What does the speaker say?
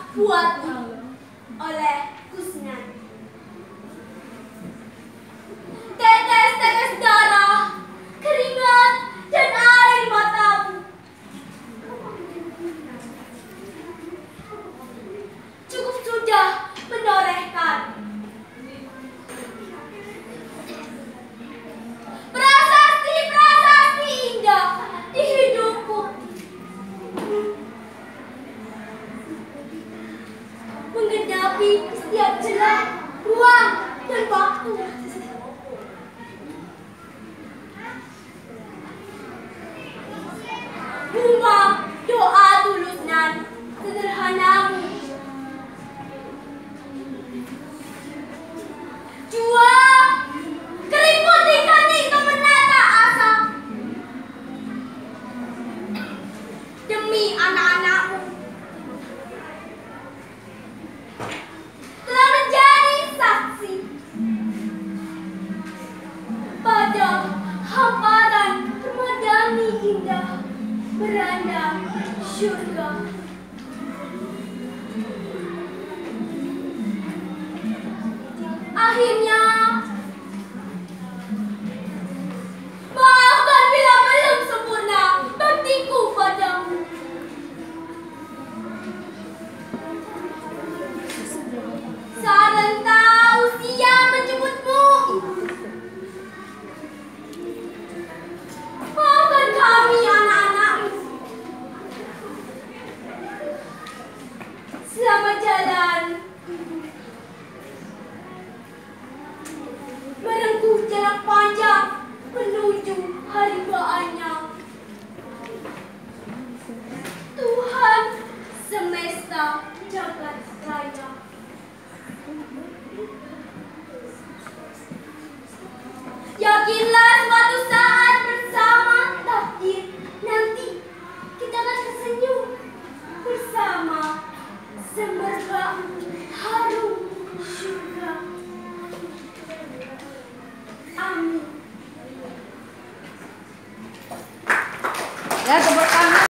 buatmu oleh Kusnan. Tetes-tetes darah, keringat, dan air matamu cukup sudah menorehkan prasasti-prasasti indah di hidupku, menggenapi setiap celah, ruang, dan waktu. Bunga doa tulus nan sederhanamu, jua keriput ikan itu menata asa demi anak-anakmu telah menjadi saksi pada hamparan permadani indah beranda surga. Akhirnya, maafkan bila belum sempurna baktiku padamu. Saat renta usia menjemputmu, maafkan kami anak-anakmu. Selamat jalan merengkuh jarak panjang menuju hari baannya. Tuhan semesta jagat raya. Yakinlah